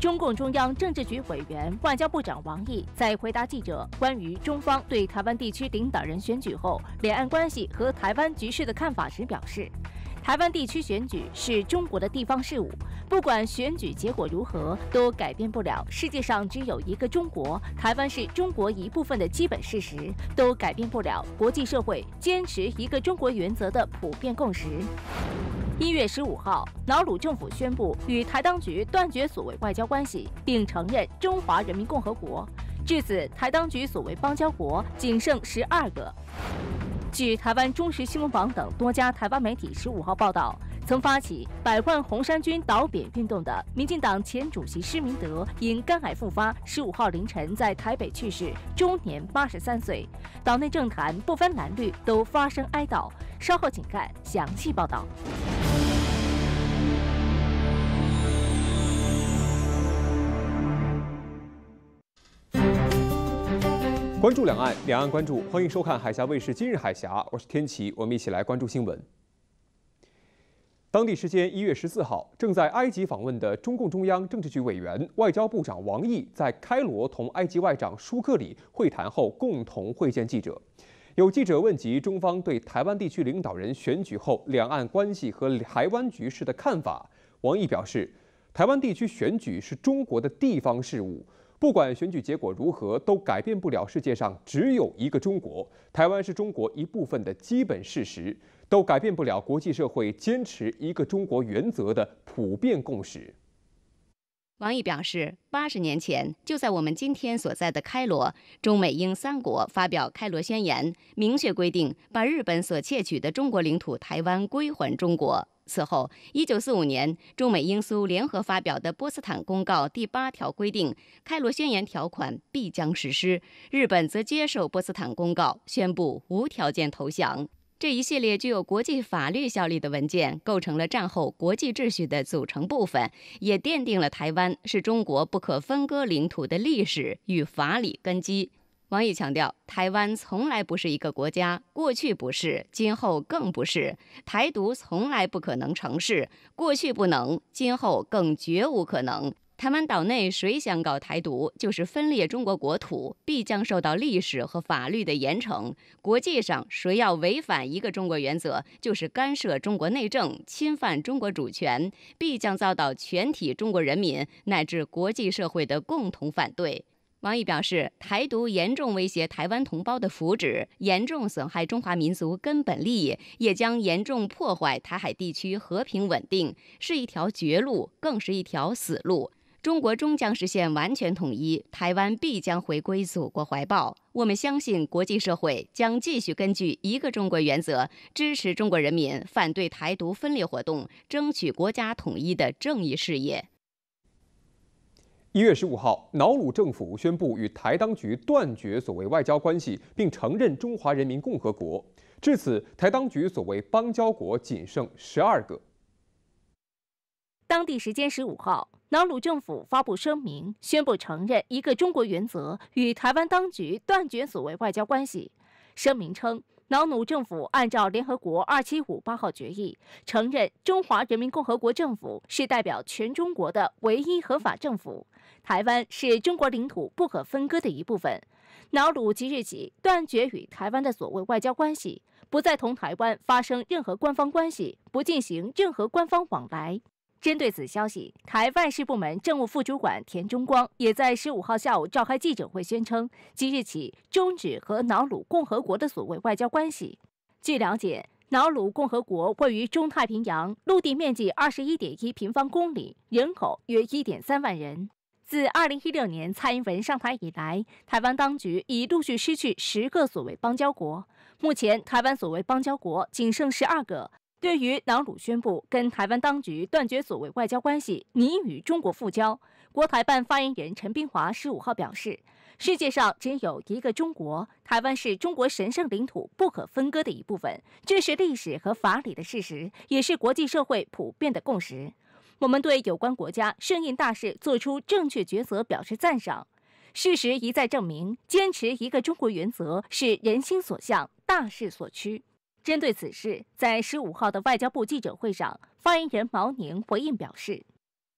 中共中央政治局委员、外交部长王毅在回答记者关于中方对台湾地区领导人选举后两岸关系和台湾局势的看法时表示，台湾地区选举是中国的地方事务，不管选举结果如何，都改变不了世界上只有一个中国，台湾是中国一部分的基本事实，都改变不了国际社会坚持一个中国原则的普遍共识。1月15号，瑙鲁政府宣布与台当局断绝所谓外交关系，并承认中华人民共和国。至此，台当局所谓邦交国仅剩12个。据台湾中时新闻网等多家台湾媒体15号报道，曾发起100万红衫军倒扁运动的民进党前主席施明德因肝癌复发，15号凌晨在台北去世，终年83岁。岛内政坛不分蓝绿都发生哀悼。稍后请看详细报道。 关注两岸，两岸关注，欢迎收看海峡卫视今日海峡，我是天琪，我们一起来关注新闻。当地时间1月14号，正在埃及访问的中共中央政治局委员、外交部长王毅在开罗同埃及外长舒克里会谈后，共同会见记者。有记者问及中方对台湾地区领导人选举后两岸关系和台湾局势的看法，王毅表示，台湾地区选举是中国的地方事务。不管选举结果如何，都改变不了世界上只有一个中国，台湾是中国一部分的基本事实，都改变不了国际社会坚持一个中国原则的普遍共识。 王毅表示，80年前，就在我们今天所在的开罗，中美英3国发表开罗宣言，明确规定把日本所窃取的中国领土台湾归还中国。此后，1945年，中美英苏联合发表的波茨坦公告第8条规定，开罗宣言条款必将实施，日本则接受波茨坦公告，宣布无条件投降。这一系列具有国际法律效力的文件，构成了战后国际秩序的组成部分，也奠定了台湾是中国不可分割领土的历史与法理根基。王毅强调，台湾从来不是一个国家，过去不是，今后更不是。台独从来不可能成事，过去不能，今后更绝无可能。台湾岛内谁想搞台独，就是分裂中国国土，必将受到历史和法律的严惩。国际上，谁要违反一个中国原则，就是干涉中国内政，侵犯中国主权，必将遭到全体中国人民乃至国际社会的共同反对。王毅表示，台独严重威胁台湾同胞的福祉，严重损害中华民族根本利益，也将严重破坏台海地区和平稳定，是一条绝路，更是一条死路。中国终将实现完全统一，台湾必将回归祖国怀抱。我们相信国际社会将继续根据一个中国原则，支持中国人民反对台独分裂活动，争取国家统一的正义事业。 1月15号，瑙鲁政府宣布与台当局断绝所谓外交关系，并承认中华人民共和国。至此，台当局所谓邦交国仅剩12个。 当地时间15号，瑙鲁政府发布声明，宣布承认一个中国原则，与台湾当局断绝所谓外交关系。声明称，瑙鲁政府按照联合国2758号决议，承认中华人民共和国政府是代表全中国的唯一合法政府，台湾是中国领土不可分割的一部分。瑙鲁即日起断绝与台湾的所谓外交关系，不再同台湾发生任何官方关系，不进行任何官方往来。针对此消息，台外事部门政务副主管田中光也在15号下午召开记者会，宣称即日起终止和瑙鲁共和国的所谓外交关系。据了解，瑙鲁共和国位于中太平洋，陆地面积21.1平方公里，人口约1.3万人。自2016年蔡英文上台以来，台湾当局已陆续失去10个所谓邦交国，目前台湾所谓邦交国仅剩12个。对于瑙鲁宣布跟台湾当局断绝所谓外交关系，拟与中国复交，国台办发言人陈冰华15号表示，世界上只有一个中国，台湾是中国神圣领土不可分割的一部分，这是历史和法理的事实，也是国际社会普遍的共识。我们对有关国家顺应大势做出正确抉择表示赞赏。事实一再证明，坚持一个中国原则是人心所向，大势所趋。针对此事，在15号的外交部记者会上，发言人毛宁回应表示，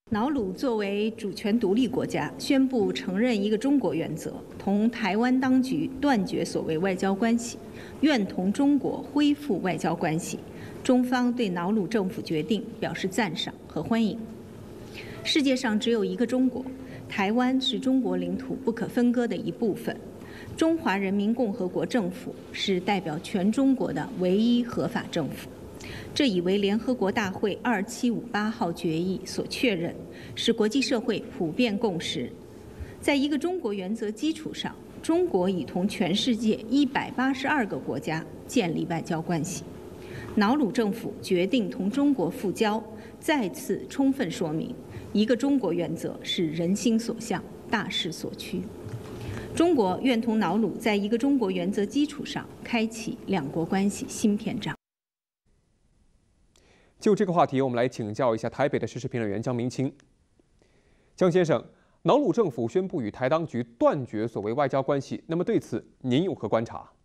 瑙鲁作为主权独立国家，宣布承认一个中国原则，同台湾当局断绝所谓外交关系，愿同中国恢复外交关系。中方对瑙鲁政府决定表示赞赏和欢迎。世界上只有一个中国，台湾是中国领土不可分割的一部分。中华人民共和国政府是代表全中国的唯一合法政府。这已为联合国大会2758号决议所确认，是国际社会普遍共识。在一个中国原则基础上，中国已同全世界182个国家建立外交关系。瑙鲁政府决定同中国复交，再次充分说明一个中国原则是人心所向、大势所趋。中国愿同瑙鲁在一个中国原则基础上开启两国关系新篇章。 就这个话题，我们来请教一下台北的时事评论员江明清。江先生，瑙鲁政府宣布与台当局断绝所谓外交关系，那么对此您有何观察？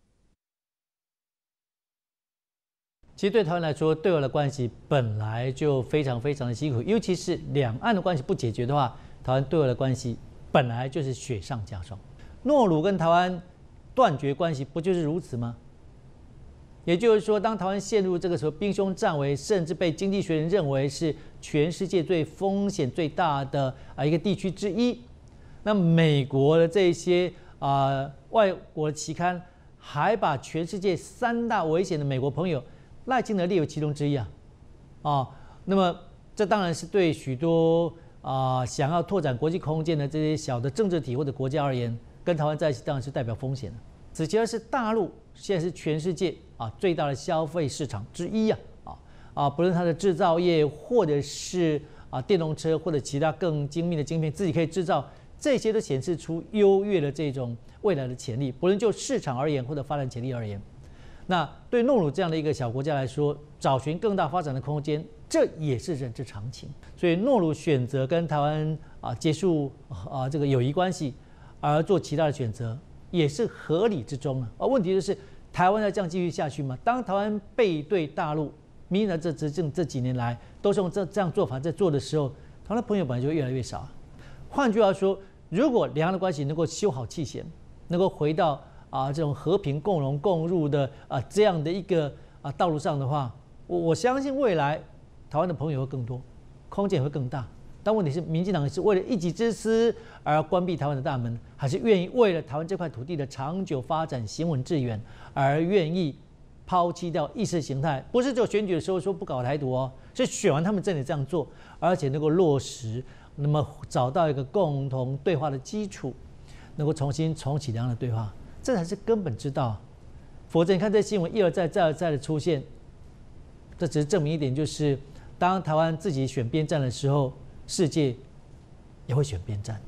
其实对台湾来说，对外的关系本来就非常的辛苦，尤其是两岸的关系不解决的话，台湾对外的关系本来就是雪上加霜。诺鲁跟台湾断绝关系，不就是如此吗？也就是说，当台湾陷入这个时候兵凶战危，甚至被经济学人认为是全世界最风险最大的一个地区之一，那美国的这些外国的期刊还把全世界3大危险的美国朋友赖清德列为其中之一那么这当然是对许多想要拓展国际空间的这些小的政治体或者国家而言，跟台湾在一起当然是代表风险的。此其二是大陆现在是全世界最大的消费市场之一不论它的制造业或者是电动车或者其他更精密的晶片自己可以制造，这些都显示出优越的这种未来的潜力，不论就市场而言或者发展潜力而言。那对诺鲁这样的一个小国家来说，找寻更大发展的空间，这也是人之常情。所以诺鲁选择跟台湾结束这个友谊关系，而做其他的选择，也是合理之中问题就是台湾要这样继续下去吗？当台湾背对大陆，民进党这执政这几年来都是用这样做法在做的时候，台湾的朋友本来就会越来越少。换句话说，如果两岸的关系能够修好气弦，能够回到这种和平共荣共入的这样的一个道路上的话，我相信未来台湾的朋友会更多，空间也会更大。但问题是，民进党是为了一己之私而关闭台湾的大门，还是愿意为了台湾这块土地的长久发展行稳致远而愿意抛弃掉意识形态？不是只有选举的时候说不搞台独是选完他们真的这样做，而且能够落实，那么找到一个共同对话的基础，能够重启两岸的对话，这才是根本之道。否则你看这新闻一而再再而再的出现，这只是证明一点，就是当台湾自己选边站的时候，世界也会选边站。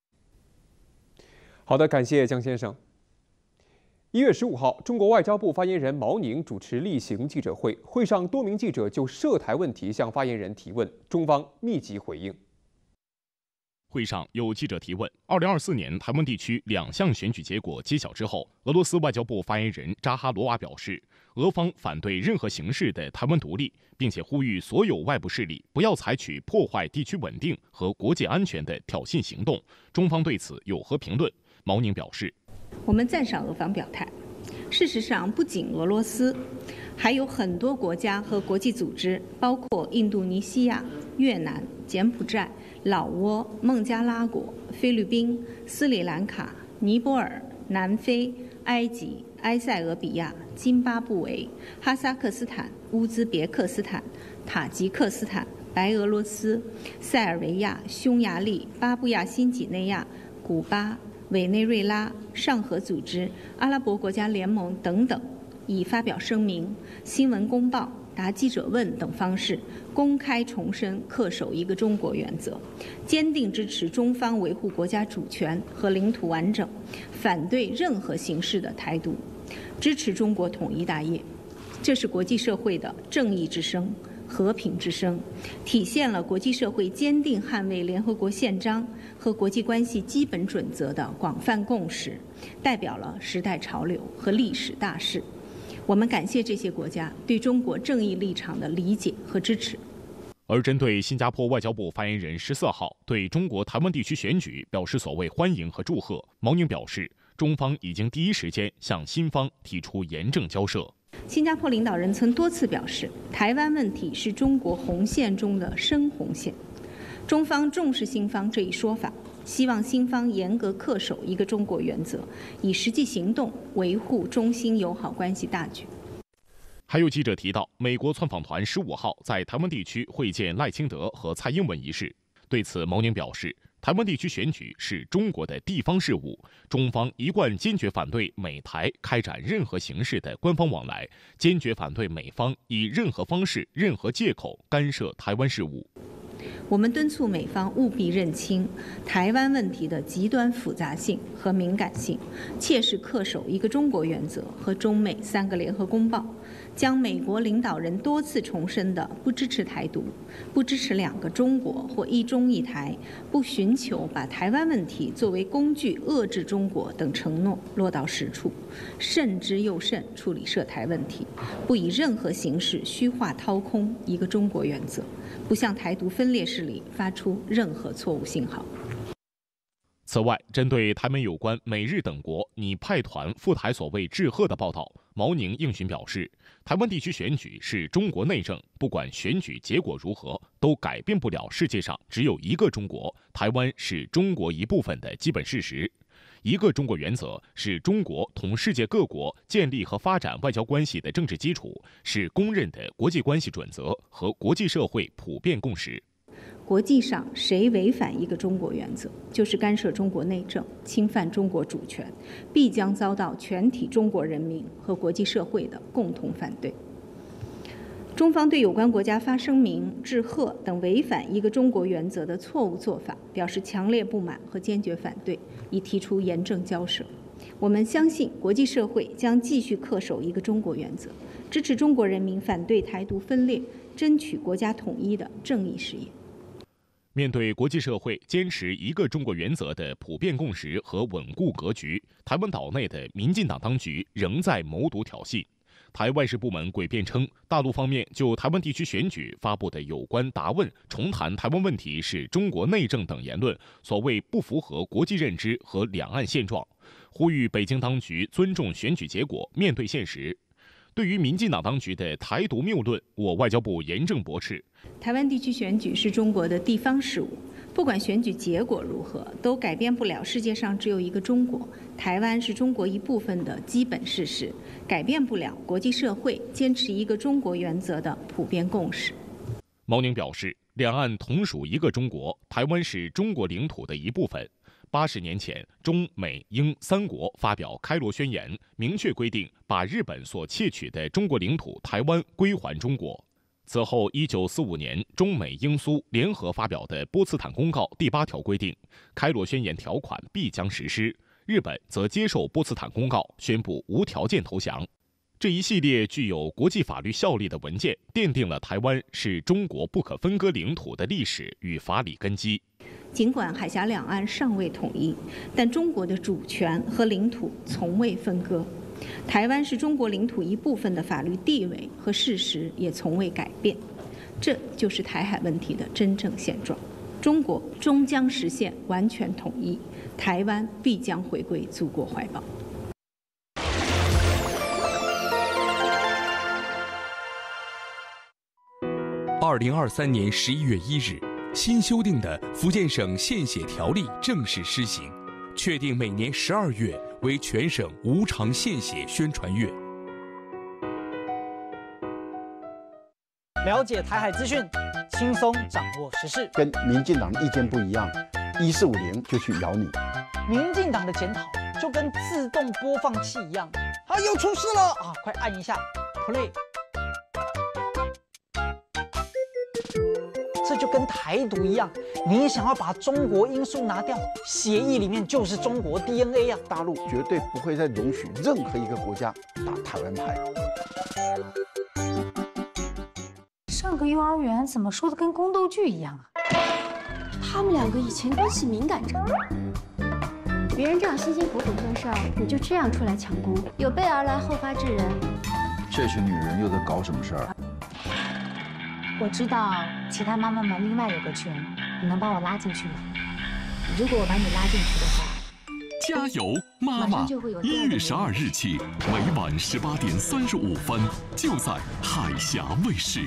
好的，感谢江先生。1月15号，中国外交部发言人毛宁主持例行记者会，会上多名记者就涉台问题向发言人提问，中方密集回应。 会上有记者提问：2024年台湾地区2项选举结果揭晓之后，俄罗斯外交部发言人扎哈罗娃表示，俄方反对任何形式的台湾独立，并且呼吁所有外部势力不要采取破坏地区稳定和国际安全的挑衅行动。中方对此有何评论？毛宁表示， 我们赞赏俄方表态。事实上，不仅俄罗斯，还有很多国家和国际组织，包括印度尼西亚、越南、柬埔寨、老挝、孟加拉国、菲律宾、斯里兰卡、尼泊尔、南非、埃及、埃塞俄比亚、津巴布韦、哈萨克斯坦、乌兹别克斯坦、塔吉克斯坦、白俄罗斯、塞尔维亚、匈牙利、巴布亚新几内亚、古巴、委内瑞拉、上合组织、阿拉伯国家联盟等等，以发表声明、新闻公报、答记者问等方式，公开重申恪守一个中国原则，坚定支持中方维护国家主权和领土完整，反对任何形式的台独，支持中国统一大业。这是国际社会的正义之声、和平之声，体现了国际社会坚定捍卫联合国宪章和国际关系基本准则的广泛共识，代表了时代潮流和历史大势。我们感谢这些国家对中国正义立场的理解和支持。 而针对新加坡外交部发言人14号对中国台湾地区选举表示所谓欢迎和祝贺，毛宁表示，中方已经第一时间向新方提出严正交涉。 新加坡领导人曾多次表示，台湾问题是中国红线中的深红线，中方重视新方这一说法，希望新方严格恪守一个中国原则，以实际行动维护中新友好关系大局。 还有记者提到，美国窜访团15号在台湾地区会见赖清德和蔡英文一事。对此，毛宁表示，台湾地区选举是中国的地方事务，中方一贯坚决反对美台开展任何形式的官方往来，坚决反对美方以任何方式、任何借口干涉台湾事务。 我们敦促美方务必认清台湾问题的极端复杂性和敏感性，切实恪守一个中国原则和中美3个联合公报，将美国领导人多次重申的不支持台独、不支持2个中国或一中一台、不寻求把台湾问题作为工具遏制中国等承诺落到实处，慎之又慎处理涉台问题，不以任何形式虚化掏空一个中国原则，不向台独分裂势力发出任何错误信号。 此外，针对台美有关美日等国拟派团赴台所谓致贺的报道，毛宁应询表示，台湾地区选举是中国内政，不管选举结果如何，都改变不了世界上只有一个中国，台湾是中国一部分的基本事实。一个中国原则是中国同世界各国建立和发展外交关系的政治基础，是公认的国际关系准则和国际社会普遍共识。 国际上谁违反一个中国原则，就是干涉中国内政、侵犯中国主权，必将遭到全体中国人民和国际社会的共同反对。中方对有关国家发声明、致贺等违反一个中国原则的错误做法表示强烈不满和坚决反对，已提出严正交涉。我们相信国际社会将继续恪守一个中国原则，支持中国人民反对台独分裂、争取国家统一的正义事业。 面对国际社会坚持一个中国原则的普遍共识和稳固格局，台湾岛内的民进党当局仍在谋独挑衅。台外事部门诡辩称，大陆方面就台湾地区选举发布的有关答问重谈台湾问题是中国内政等言论，所谓不符合国际认知和两岸现状，呼吁北京当局尊重选举结果，面对现实。对于民进党当局的台独谬论，我外交部严正驳斥。 台湾地区选举是中国的地方事务，不管选举结果如何，都改变不了世界上只有一个中国，台湾是中国一部分的基本事实，改变不了国际社会坚持一个中国原则的普遍共识。 毛宁表示，两岸同属一个中国，台湾是中国领土的一部分。80年前，中美英3国发表开罗宣言，明确规定把日本所窃取的中国领土台湾归还中国。此后，1945年，中美英苏联合发表的波茨坦公告第8条规定，开罗宣言条款必将实施。日本则接受波茨坦公告，宣布无条件投降。这一系列具有国际法律效力的文件，奠定了台湾是中国不可分割领土的历史与法理根基。 尽管海峡两岸尚未统一，但中国的主权和领土从未分割。台湾是中国领土一部分的法律地位和事实也从未改变，这就是台海问题的真正现状。中国终将实现完全统一，台湾必将回归祖国怀抱。 2023年11月1日，新修订的福建省献血条例正式施行，确定每年12月为全省无偿献血宣传月。 了解台海资讯，轻松掌握时事。 跟民进党的意见不一样，1450就去咬你。 民进党的检讨就跟自动播放器一样，又出事了啊！快按一下 play。这就跟台独一样，你想要把中国因素拿掉，协议里面就是中国 DNA 啊！ 大陆绝对不会再容许任何一个国家打台湾牌。 上个幼儿园怎么说的跟宫斗剧一样啊？ 他们2个以前关系敏感着，别人这样辛辛苦苦做事儿，你就这样出来抢功，有备而来后发制人。 这群女人又在搞什么事儿？ 我知道其他妈妈们另外有个群，你能把我拉进去吗？如果我把你拉进去的话， 加油，妈妈！1月12日起，每晚18点35分，就在海峡卫视。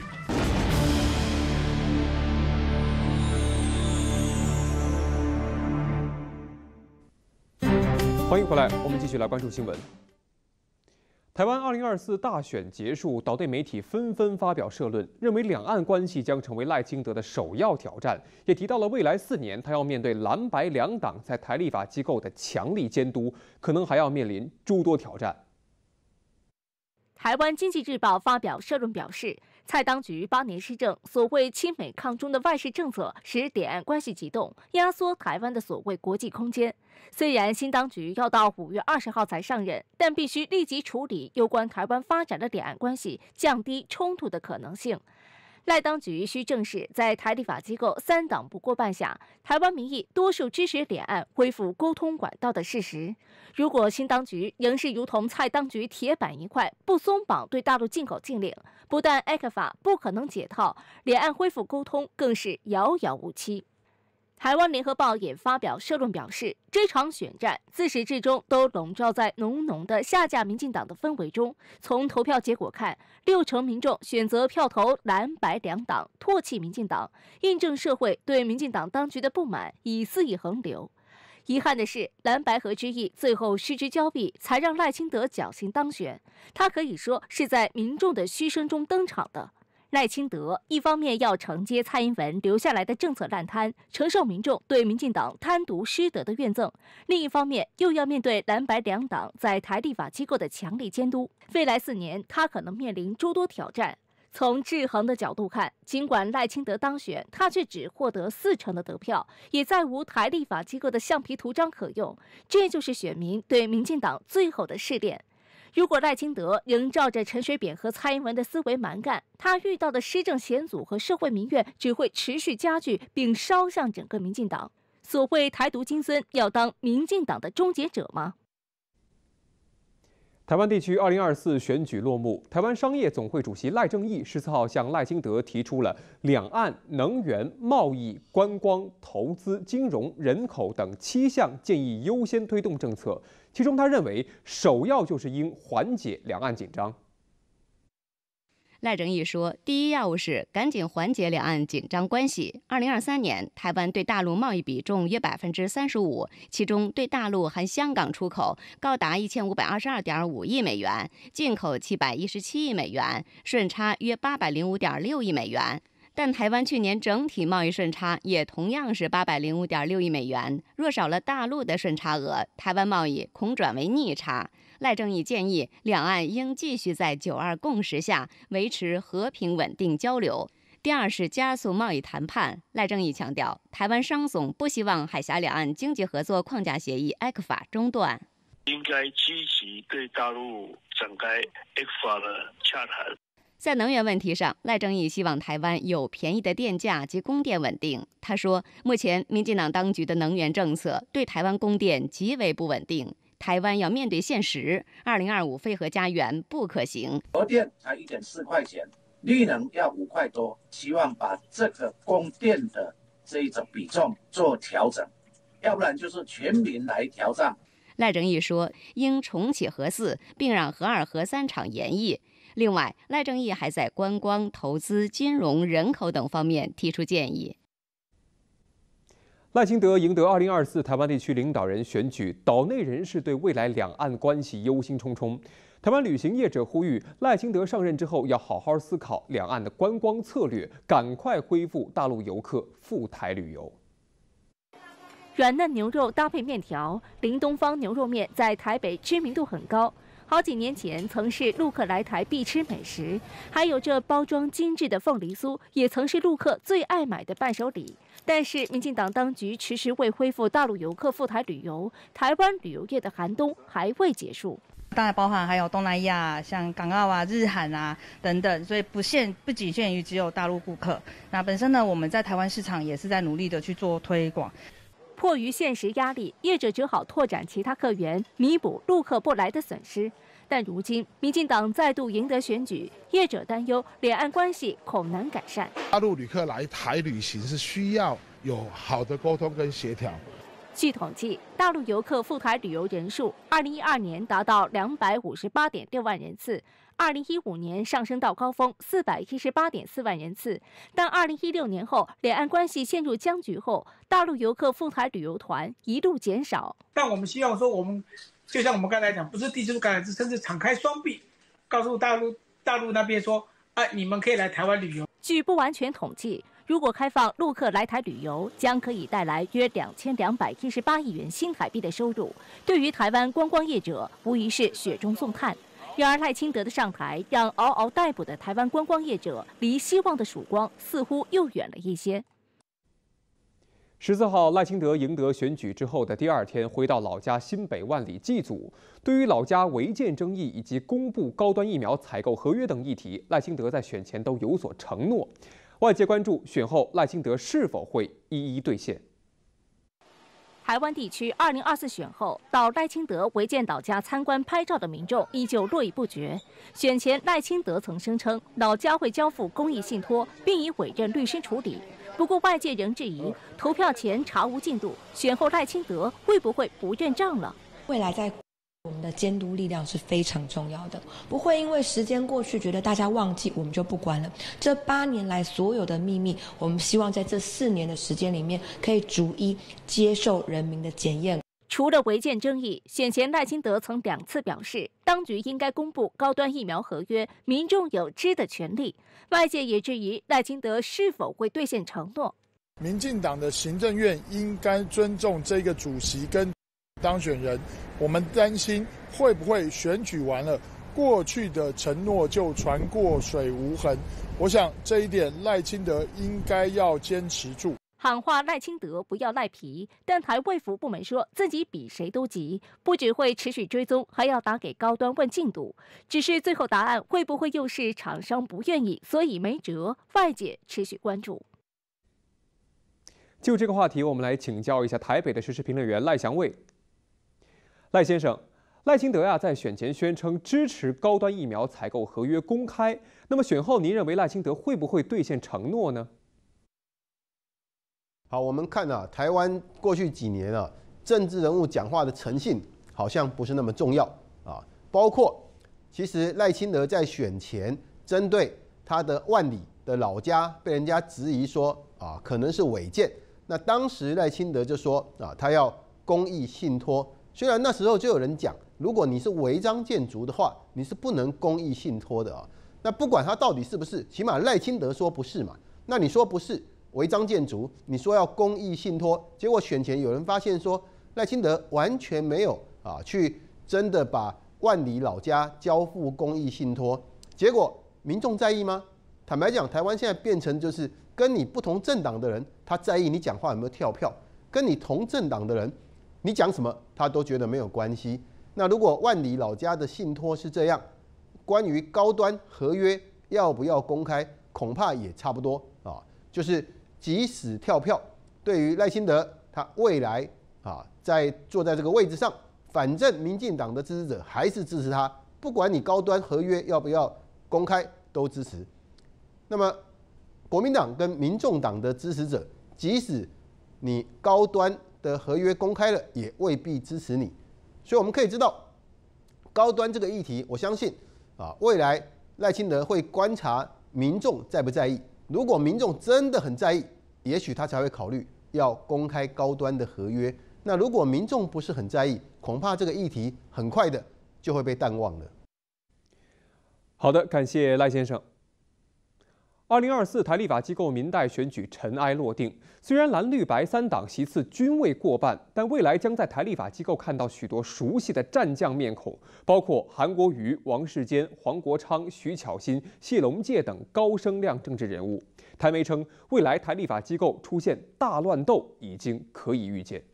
欢迎回来，我们继续来关注新闻。台湾2024大选结束，岛内媒体纷纷发表社论，认为两岸关系将成为赖清德的首要挑战，也提到了未来4年他要面对蓝白两党在台立法机构的强力监督，可能还要面临诸多挑战。 台湾经济日报发表社论表示，蔡当局8年施政，所谓亲美抗中的外事政策，使两岸关系急动，压缩台湾的所谓国际空间。虽然新当局要到5月20号才上任，但必须立即处理有关台湾发展的两岸关系，降低冲突的可能性。赖当局需正视在台立法机构3党不过半下，台湾民意多数支持两岸恢复沟通管道的事实。如果新当局仍是如同蔡当局铁板一块，不松绑对大陆进口禁令，不但 ECFA 不可能解套，两岸恢复沟通更是遥遥无期。台湾联合报也发表社论表示，这场选战自始至终都笼罩在浓浓的下架民进党的氛围中。从投票结果看，60%民众选择票投蓝白两党，唾弃民进党，印证社会对民进党当局的不满已肆意横流。遗憾的是，蓝白合之役最后失之交臂，才让赖清德侥幸当选。他可以说是在民众的嘘声中登场的。赖清德一方面要承接蔡英文留下来的政策烂摊，承受民众对民进党贪渎失德的怨憎；另一方面又要面对蓝白两党在台立法机构的强力监督。未来4年，他可能面临诸多挑战。从制衡的角度看，尽管赖清德当选，他却只获得40%的得票，也再无台立法机构的橡皮图章可用。这就是选民对民进党最后的试炼。如果赖清德仍照着陈水扁和蔡英文的思维蛮干，他遇到的施政险阻和社会民怨只会持续加剧，并烧向整个民进党。所谓台独金孙，要当民进党的终结者吗？ 台湾地区2024选举落幕，台湾商业总会主席赖正鎰14号向赖清德提出了两岸能源、贸易、观光、投资、金融、人口等7项建议优先推动政策。其中，他认为首要就是应缓解两岸紧张。 赖正鎰说，第一要务是赶紧缓解两岸紧张关系。2023年，台湾对大陆贸易比重约35%，其中对大陆含香港出口高达1522.5亿美元，进口717亿美元，顺差约805.6亿美元。但台湾去年整体贸易顺差也同样是805.6亿美元，若少了大陆的顺差额，台湾贸易恐转为逆差。赖正鎰建议，两岸应继续在9·2共识下维持和平稳定交流。第二是加速贸易谈判。赖正鎰强调，台湾商总不希望海峡两岸经济合作框架协议 ECFA 中断， 应该积极对大陆展开 ECFA 的洽谈。 在能源问题上，赖正鎰希望台湾有便宜的电价及供电稳定。他说，目前民进党当局的能源政策对台湾供电极为不稳定，台湾要面对现实，2025非核家园不可行。 核电才1.4块钱，绿能要5块多，希望把这个供电的这一种比重做调整，要不然就是全民来调账。 赖正鎰说，应重启核4，并让核2、核3厂延役。另外，赖正鎰还在观光、投资、金融、人口等方面提出建议。 赖清德赢得2024台湾地区领导人选举，岛内人士对未来两岸关系忧心忡忡。台湾旅行业者呼吁，赖清德上任之后要好好思考两岸的观光策略，赶快恢复大陆游客赴台旅游。 软嫩牛肉搭配面条，林东方牛肉面在台北知名度很高。好几年前曾是陆客来台必吃美食，还有这包装精致的凤梨酥，也曾是陆客最爱买的伴手礼。但是民进党当局迟迟未恢复大陆游客赴台旅游，台湾旅游业的寒冬还未结束。 当然包含还有东南亚，像港澳啊、日韩啊等等，所以不仅限于只有大陆顾客。那本身呢，我们在台湾市场也是在努力的去做推广。 迫于现实压力，业者只好拓展其他客源，弥补陆客不来的损失。但如今，民进党再度赢得选举，业者担忧两岸关系恐难改善。 大陆旅客来台旅行是需要有好的沟通跟协调。 据统计，大陆游客赴台旅游人数，2012年达到258.6万人次，2015年上升到高峰418.4万人次。但2016年后，两岸关系陷入僵局后，大陆游客赴台旅游团一路减少。 但我们希望说，我们就像我们刚才讲，不是地处感染，甚至敞开双臂，告诉大陆那边说，你们可以来台湾旅游。 据不完全统计，如果开放陆客来台旅游，将可以带来约2218亿元新台币的收入，对于台湾观光业者无疑是雪中送炭。然而赖清德的上台，让嗷嗷待哺的台湾观光业者离希望的曙光似乎又远了一些。 14号，赖清德赢得选举之后的第2天，回到老家新北万里祭祖。对于老家违建争议以及公布高端疫苗采购合约等议题，赖清德在选前都有所承诺。外界关注选后赖清德是否会一一兑现。 台湾地区2024选后，到赖清德违建老家参观拍照的民众依旧络绎不绝。选前，赖清德曾声称老家会交付公益信托，并以委任律师处理。不过外界仍质疑，投票前查无进度，选后赖清德会不会不认账了？ 未来在我们的监督力量是非常重要的，不会因为时间过去，觉得大家忘记，我们就不管了。这8年来所有的秘密，我们希望在这4年的时间里面，可以逐一接受人民的检验。 除了违建争议，选前赖清德曾2次表示，当局应该公布高端疫苗合约，民众有知的权利。外界也质疑赖清德是否会兑现承诺。 民进党的行政院应该尊重这个主席跟当选人，我们担心会不会选举完了，过去的承诺就船过水无痕。我想这一点赖清德应该要坚持住。 喊话赖清德不要赖皮，但台卫福部门说自己比谁都急，不只会持续追踪，还要打给高端问进度。只是最后答案会不会又是厂商不愿意，所以没辙？外界持续关注。 就这个话题，我们来请教一下台北的时事评论员赖祥卫。赖先生，赖清德在选前宣称支持高端疫苗采购合约公开，那么选后您认为赖清德会不会兑现承诺呢？ 好，我们看台湾过去几年政治人物讲话的诚信好像不是那么重要包括其实赖清德在选前针对他的万里的老家被人家质疑说可能是违建，那当时赖清德就说他要公益信托，虽然那时候就有人讲，如果你是违章建筑的话，你是不能公益信托的那不管他到底是不是，起码赖清德说不是嘛，那你说不是违章建筑，你说要公益信托，结果选前有人发现说赖清德完全没有去真的把万里老家交付公益信托，结果民众在意吗？坦白讲，台湾现在变成就是跟你不同政党的人，他在意你讲话有没有跳票；跟你同政党的人，你讲什么他都觉得没有关系。那如果万里老家的信托是这样，关于高端合约要不要公开，恐怕也差不多就是即使跳票，对于赖清德他未来在坐在这个位置上，反正民进党的支持者还是支持他，不管你高端合约要不要公开都支持。那么国民党跟民众党的支持者，即使你高端的合约公开了，也未必支持你。所以我们可以知道，高端这个议题，我相信未来赖清德会观察民众在不在意。如果民众真的很在意，也许他才会考虑要公开高端的合约。那如果民众不是很在意，恐怕这个议题很快的就会被淡忘了。 好的，感谢赖先生。2024台立法机构民代选举尘埃落定，虽然蓝绿白3党席次均未过半，但未来将在台立法机构看到许多熟悉的战将面孔，包括韩国瑜、王世坚、黄国昌、徐巧芯、谢龙介等高声量政治人物。台媒称，未来台立法机构出现大乱斗已经可以预见。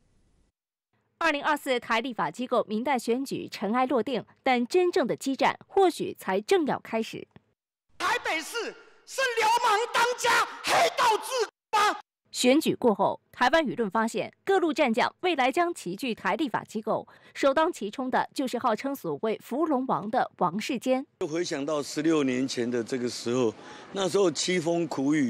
2024台立法机构民代选举尘埃落定，但真正的激战或许才正要开始。 台北市是流氓当家、黑道治国吗？ 选举过后，台湾舆论发现，各路战将未来将齐聚台立法机构，首当其冲的就是号称所谓“扶龙王”的王世坚。 就回想到16年前的这个时候，那时候凄风苦雨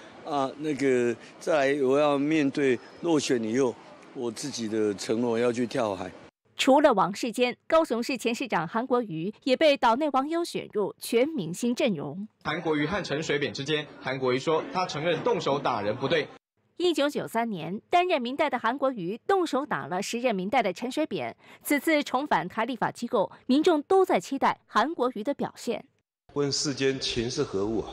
再来我要面对落选以后，我自己的承诺要去跳海。 除了王世坚，高雄市前市长韩国瑜也被岛内网友选入全明星阵容。 韩国瑜和陈水扁之间，韩国瑜说他承认动手打人不对。 1993年，担任民代的韩国瑜动手打了时任民代的陈水扁。此次重返台立法机构，民众都在期待韩国瑜的表现。 问世间情是何物啊？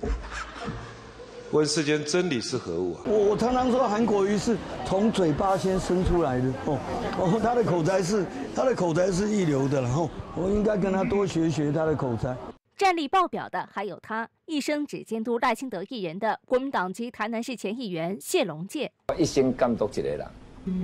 问世间真理是何物啊？ 我常常说韩国瑜是从嘴巴先生出来的他的口才是一流的，然后我应该跟他多学学他的口才。 战力爆表的还有他，一生只监督赖清德一人的国民党籍台南市前议员谢龙介。 我一生监督一个人，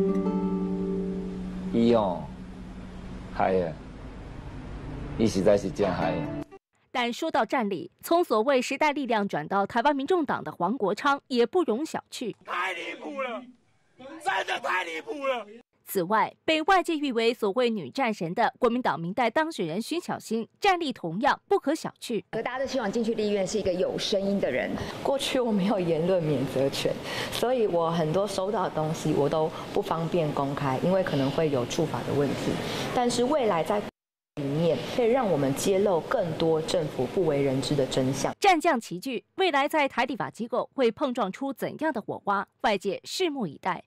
伊嗨啊，伊实在是真嗨。 但说到战力，从所谓时代力量转到台湾民众党的黄国昌也不容小觑。 太离谱了，真的太离谱了。 此外，被外界誉为所谓女战神的国民党民代当选人徐巧芯，战力同样不可小觑。 大家都希望进去立院是一个有声音的人。过去我没有言论免责权，所以我很多收到的东西我都不方便公开，因为可能会有触法的问题。但是未来在里面可以让我们揭露更多政府不为人知的真相。 战将齐聚，未来在台立法机构会碰撞出怎样的火花？外界拭目以待。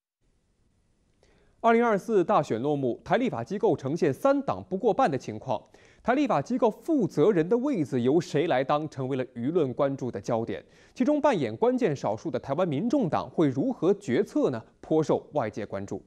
2024大选落幕，台立法机构呈现3党不过半的情况。台立法机构负责人的位子由谁来当，成为了舆论关注的焦点。其中扮演关键少数的台湾民众党会如何决策呢？颇受外界关注。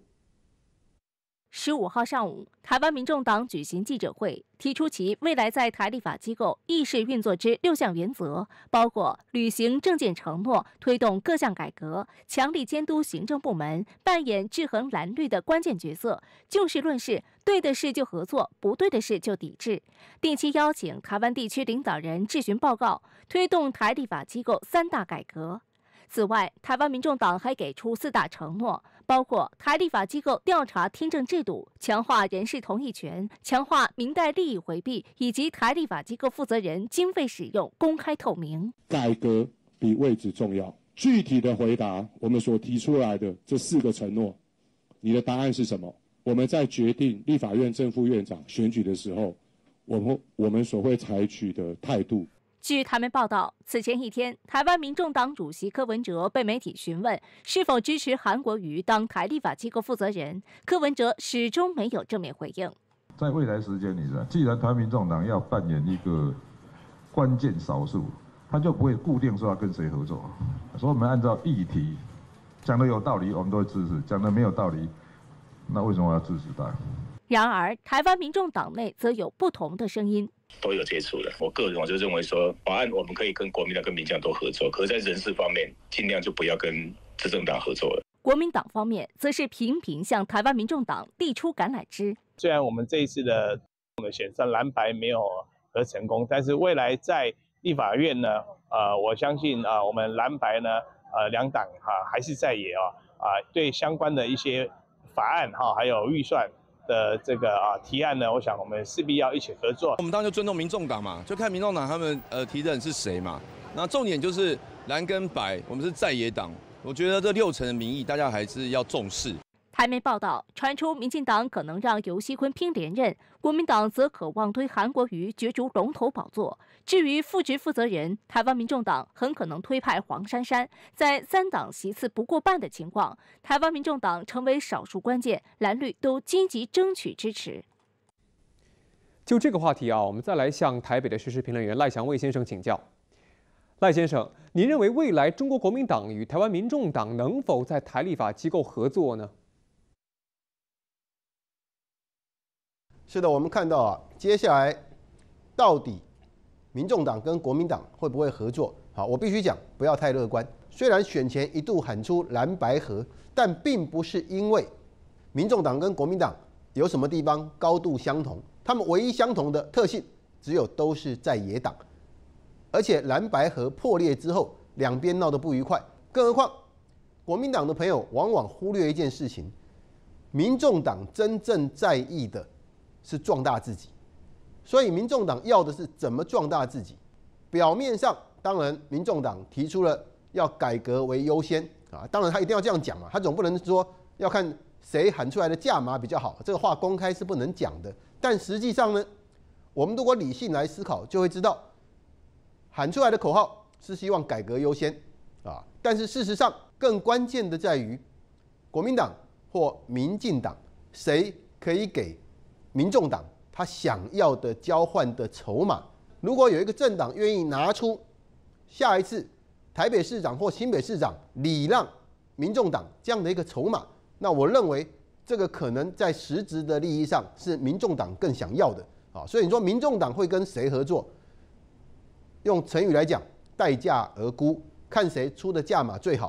15号上午，台湾民众党举行记者会，提出其未来在台立法机构议事运作之6项原则，包括履行政见承诺、推动各项改革、强力监督行政部门、扮演制衡蓝绿的关键角色、就事论事，对的事就合作，不对的事就抵制，定期邀请台湾地区领导人质询报告，推动台立法机构3大改革。此外，台湾民众党还给出4大承诺，包括台立法机构调查听证制度、强化人事同意权、强化民代利益回避，以及台立法机构负责人经费使用公开透明。 改革比位置重要。具体的回答，我们所提出来的这4个承诺，你的答案是什么？我们在决定立法院正副院长选举的时候，我们所会采取的态度。 据台媒报道，此前一天，台湾民众党主席柯文哲被媒体询问是否支持韩国瑜当台立法机构负责人，柯文哲始终没有正面回应。 在未来时间里，既然台湾民众党要扮演一个关键少数，他就不会固定说要跟谁合作，所以我们按照议题讲的有道理，我们都会支持；讲的没有道理，那为什么要支持他？ 然而，台湾民众党内则有不同的声音。 都有接触的，我个人我就认为说，法案我们可以跟国民党、跟民进党都合作，可是在人事方面，尽量就不要跟执政党合作了。 国民党方面则是频频向台湾民众党递出橄榄枝。 虽然我们这一次的选战蓝白没有合成功，但是未来在立法院呢，我相信我们蓝白呢，两党还是在野对相关的一些法案还有预算的这个提案呢，我想我们势必要一起合作。 我们当然就尊重民众党嘛，就看民众党他们提的人是谁嘛。那重点就是蓝跟白，我们是在野党。我觉得这6成的民意，大家还是要重视。 台媒报道传出，民进党可能让游锡堃拼连任，国民党则渴望推韩国瑜角逐龙头宝座。至于副职负责人，台湾民众党很可能推派黄珊珊。在3党席次不过半的情况，台湾民众党成为少数关键，蓝绿都积极争取支持。 就这个话题我们再来向台北的时事评论员赖祥卫先生请教。赖先生，您认为未来中国国民党与台湾民众党能否在台立法机构合作呢？ 是的，我们看到接下来到底民众党跟国民党会不会合作？好，我必须讲，不要太乐观。虽然选前一度喊出蓝白合，但并不是因为民众党跟国民党有什么地方高度相同，他们唯一相同的特性只有都是在野党，而且蓝白合破裂之后，两边闹得不愉快，更何况国民党的朋友往往忽略一件事情，民众党真正在意的是壮大自己，所以民众党要的是怎么壮大自己。表面上，当然民众党提出了要改革为优先啊，当然他一定要这样讲嘛，他总不能说要看谁喊出来的价码比较好，这个话公开是不能讲的。但实际上呢，我们如果理性来思考，就会知道喊出来的口号是希望改革优先啊，但是事实上更关键的在于国民党或民进党谁可以给民众党他想要的交换的筹码。如果有一个政党愿意拿出下一次台北市长或新北市长礼让民众党这样的一个筹码，那我认为这个可能在实质的利益上是民众党更想要的啊。所以你说民众党会跟谁合作？用成语来讲，待价而沽，看谁出的价码最好。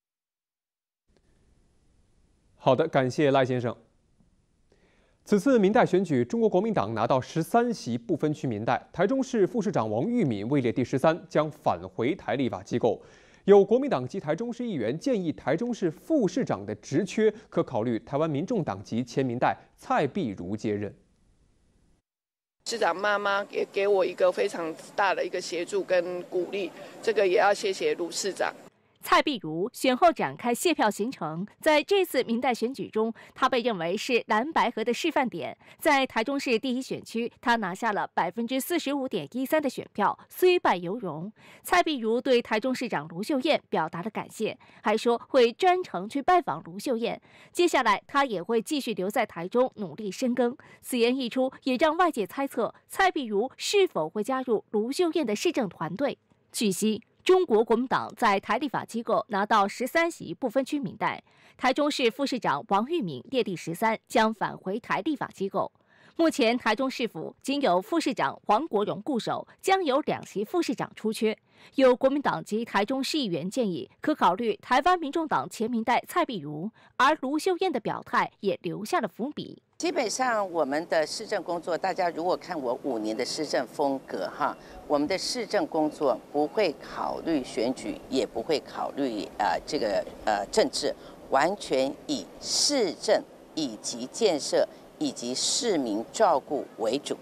好的，感谢赖先生。此次民代选举，中国国民党拿到13席不分区民代，台中市副市长王玉敏位列第13，将返回台立法机构。有国民党籍台中市议员建议，台中市副市长的职缺可考虑台湾民众党籍前民代蔡碧如接任。 市长妈妈也给我一个非常大的一个协助跟鼓励，这个也要谢谢卢市长。 蔡碧如选后展开谢票行程，在这次民代选举中，他被认为是蓝白合的示范点。在台中市第1选区，他拿下了45.13%的选票，虽败犹荣。蔡碧如对台中市长卢秀燕表达了感谢，还说会专程去拜访卢秀燕。接下来，他也会继续留在台中努力深耕。此言一出，也让外界猜测蔡碧如是否会加入卢秀燕的市政团队。据悉，中国国民党在台立法机构拿到13席不分区民代，台中市副市长王玉敏列第13，将返回台立法机构。目前台中市府仅有副市长黄国荣固守，将有2席副市长出缺。有国民党籍台中市议员建议，可考虑台湾民众党前民代蔡碧如，而卢秀燕的表态也留下了伏笔。 基本上我们的市政工作，大家如果看我5年的施政风格哈，我们的市政工作不会考虑选举，也不会考虑政治，完全以市政以及建设以及市民照顾为主。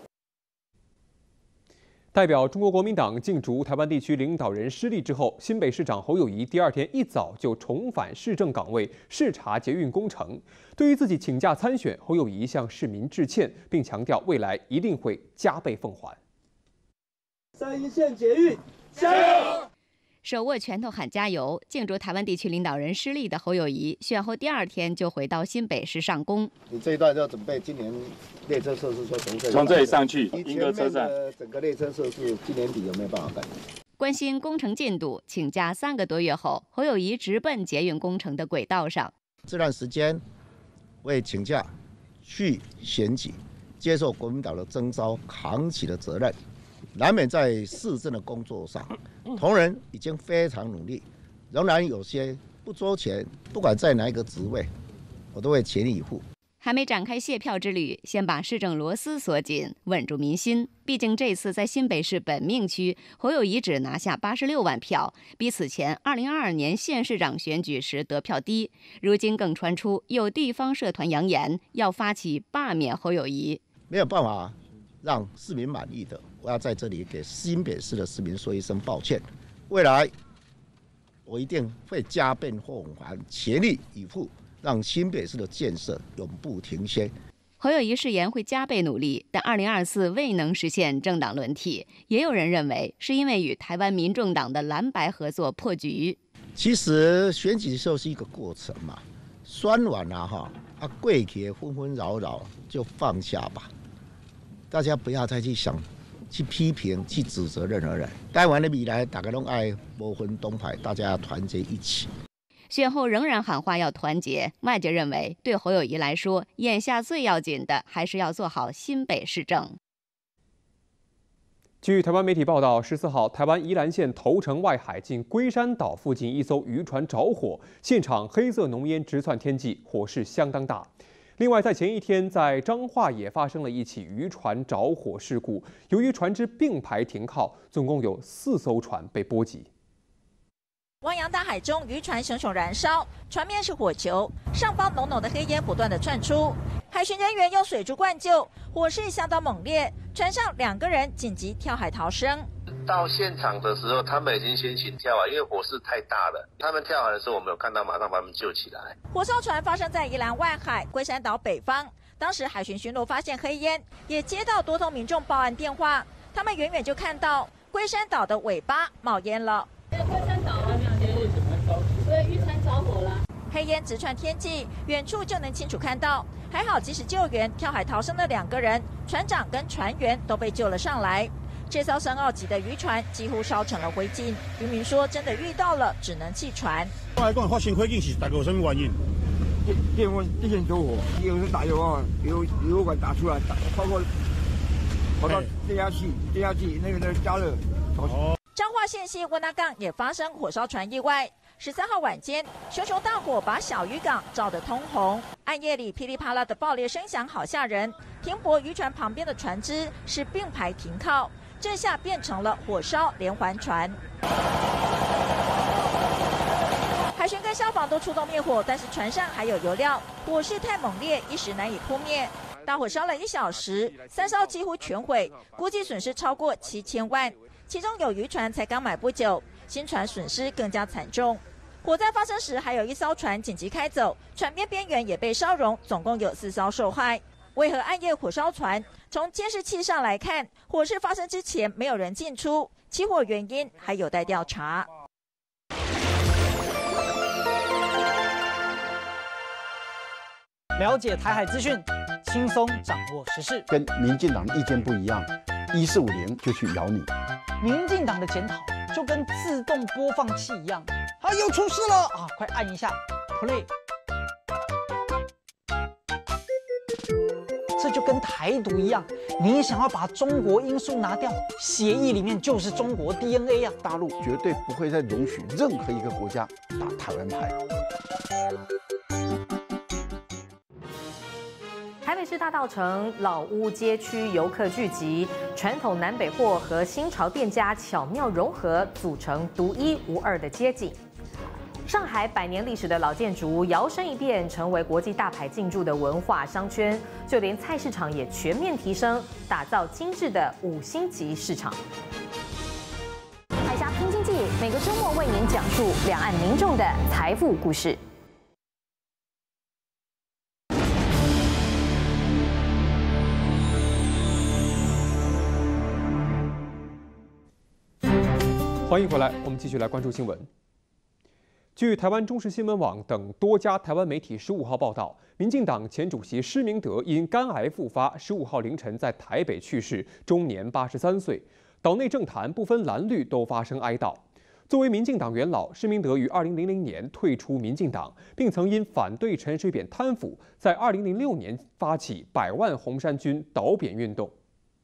代表中国国民党竞逐台湾地区领导人失利之后，新北市长侯友宜第2天一早就重返市政岗位视察捷运工程。对于自己请假参选，侯友宜向市民致歉，并强调未来一定会加倍奉还。 3线捷运，加油！ 手握拳头喊加油，竞逐台湾地区领导人失利的侯友宜，选后第2天就回到新北市上工。 你这一段要准备今年列车设施就从这里上去，莺歌车站整个列车设施今年底有没有办法办？ 关心工程进度，请假3个多月后，侯友宜直奔捷运工程的轨道上。 这段时间为请假去选举，接受国民党的征召，扛起了责任。难免在市政的工作上，同仁已经非常努力，仍然有些不周全，不管在哪一个职位，我都会全力以赴。 还没展开谢票之旅，先把市政螺丝锁紧，稳住民心。毕竟这次在新北市本命区，侯友宜只拿下86万票，比此前2022年县市长选举时得票低。如今更传出有地方社团扬言要发起罢免侯友宜， 没有办法让市民满意的，我要在这里给新北市的市民说一声抱歉。未来我一定会加倍奉还，全力以赴，让新北市的建设永不停歇。 侯友宜誓言会加倍努力，但2024未能实现政党轮替，也有人认为是因为与台湾民众党的蓝白合作破局。 其实选举就是一个过程嘛，酸完了过去纷纷扰扰就放下吧。大家不要再去想、去批评、去指责任何人。台湾的未来，大家都爱不分东派，大家要团结一起。 选后仍然喊话要团结，外界认为对侯友宜来说，眼下最要紧的还是要做好新北市政。 据台湾媒体报道，14号，台湾宜兰县头城外海近龟山岛附近一艘渔船着火，现场黑色浓烟直窜天际，火势相当大。另外，在前一天，在彰化也发生了一起渔船着火事故。由于船只并排停靠，总共有4艘船被波及。 汪洋大海中，渔船熊熊燃烧，船面是火球，上方浓浓的黑烟不断的窜出。海巡人员用水柱灌救，火势相当猛烈，船上2个人紧急跳海逃生。 到现场的时候，他们已经先行跳海，因为火势太大了。他们跳海的时候，我们有看到，马上把他们救起来。 火烧船发生在宜兰外海龟山岛北方，当时海巡巡逻发现黑烟，也接到多通民众报案电话，他们远远就看到龟山岛的尾巴冒烟了。龟山岛啊，对，渔船着火了。黑烟直窜天际，远处就能清楚看到。还好及时救援，跳海逃生的2个人，船长跟船员都被救了上来。这艘深澳级的渔船几乎烧成了灰烬。渔民说，真的遇到了，只能弃船。 我来讲，发生火警是大概有什么原因？电线着火，有人打油啊，油管打出来，包括跑到电压器那个加热。 彰化县西温那港也发生火烧船意外。13号晚间，熊熊大火把小渔港照得通红，暗夜里噼里啪啦的爆裂声响好吓人。停泊渔船旁边的船只是并排停靠，这下变成了火烧连环船。海巡跟消防都出动灭火，但是船上还有油料，火势太猛烈，一时难以扑灭。大火烧了1小时，3艘几乎全毁，估计损失超过7000万。其中有渔船才刚买不久，新船损失更加惨重。火灾发生时，还有1艘船紧急开走，船边边缘也被烧融，总共有4艘受害。为何暗夜火烧船？从监视器上来看，火势发生之前没有人进出，起火原因还有待调查。 了解台海资讯，轻松掌握时事。 跟民进党的意见不一样，1450就去咬你。 民进党的检讨就跟自动播放器一样，啊，又出事了啊！快按一下 play。这就跟台独一样，你想要把中国因素拿掉，协议里面就是中国 DNA 啊！ 大陆绝对不会再容许任何一个国家打台湾牌。 台北市大稻埕老屋街区游客聚集，传统南北货和新潮店家巧妙融合，组成独一无二的街景。上海100年历史的老建筑摇身一变，成为国际大牌进驻的文化商圈，就连菜市场也全面提升，打造精致的5星级市场。海峡拼经济每个周末为您讲述两岸民众的财富故事。 欢迎回来，我们继续来关注新闻。据台湾中时新闻网等多家台湾媒体15号报道，民进党前主席施明德因肝癌复发，15号凌晨在台北去世，终年83岁。岛内政坛不分蓝绿都发生哀悼。作为民进党元老，施明德于2000年退出民进党，并曾因反对陈水扁贪腐，在2006年发起100万红衫军倒扁运动。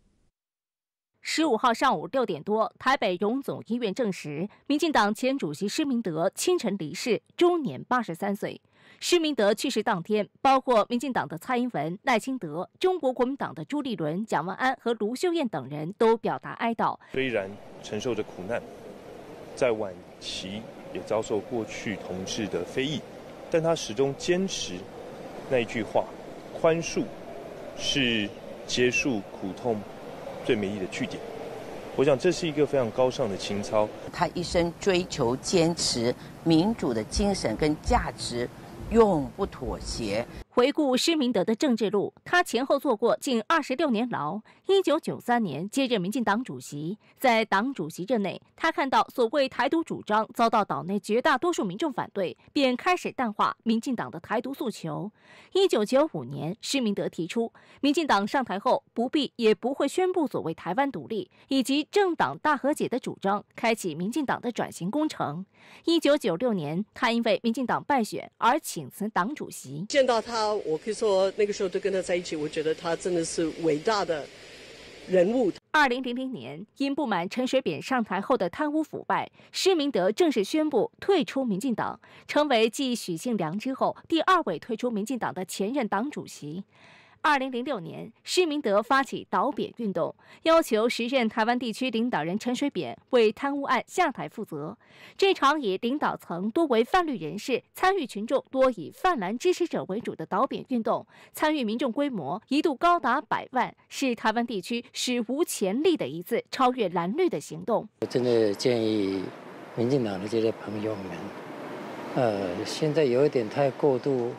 15号上午6点多，台北荣总医院证实，民进党前主席施明德清晨离世，终年83岁。施明德去世当天，包括民进党的蔡英文、赖清德、中国国民党的朱立伦、蒋万安和卢秀燕等人都表达哀悼。 虽然承受着苦难，在晚期也遭受过去同志的非议，但他始终坚持那一句话：宽恕是结束苦痛最美丽的句点。我想这是一个非常高尚的情操。 他一生追求坚持民主的精神跟价值，永不妥协。 回顾施明德的政治路，他前后坐过近26年牢。1993年接任民进党主席，在党主席任内，他看到所谓台独主张遭到岛内绝大多数民众反对，便开始淡化民进党的台独诉求。1995年，施明德提出，民进党上台后不必也不会宣布所谓台湾独立以及政党大和解的主张，开启民进党的转型工程。1996年，他因为民进党败选而请辞党主席。 见到他，我可以说那个时候就跟他在一起，我觉得他真的是伟大的人物。 2000年，因不满陈水扁上台后的贪污腐败，施明德正式宣布退出民进党，成为继许信良之后第2位退出民进党的前任党主席。 2006年，施明德发起倒扁运动，要求时任台湾地区领导人陈水扁为贪污案下台负责。这场以领导层多为泛绿人士、参与群众多以泛蓝支持者为主的倒扁运动，参与民众规模一度高达100万，是台湾地区史无前例的一次超越蓝绿的行动。 我真的建议民进党的这些朋友们，现在有一点太过度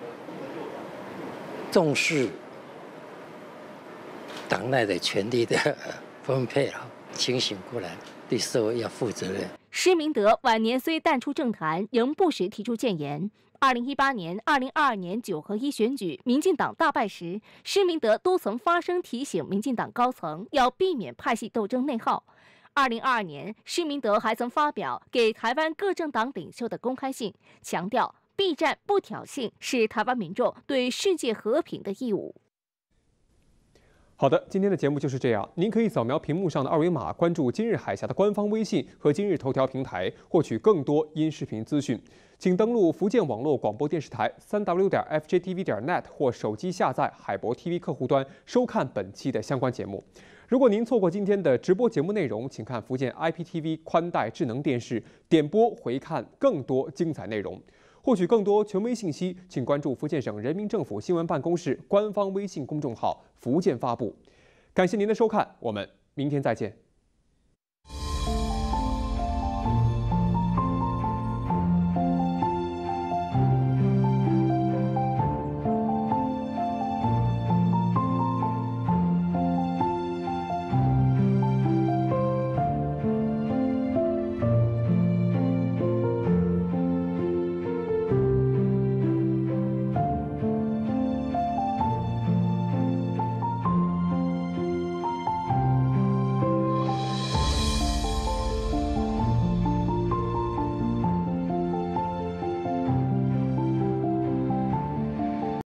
重视党内的权力的分配了，清醒过来，对社会要负责任。 施明德晚年虽淡出政坛，仍不时提出谏言。2018年、2022年9合1选举，民进党大败时，施明德都曾发声提醒民进党高层要避免派系斗争内耗。2022年，施明德还曾发表给台湾各政党领袖的公开信，强调避战不挑衅是台湾民众对世界和平的义务。 好的，今天的节目就是这样。您可以扫描屏幕上的2维码，关注今日海峡的官方微信和今日头条平台，获取更多音视频资讯。请登录福建网络广播电视台3w.fjtv.net 或手机下载海博 TV 客户端收看本期的相关节目。如果您错过今天的直播节目内容，请看福建 IPTV 宽带智能电视点播回看更多精彩内容。获取更多权威信息，请关注福建省人民政府新闻办公室官方微信公众号“福建发布”。感谢您的收看，我们明天再见。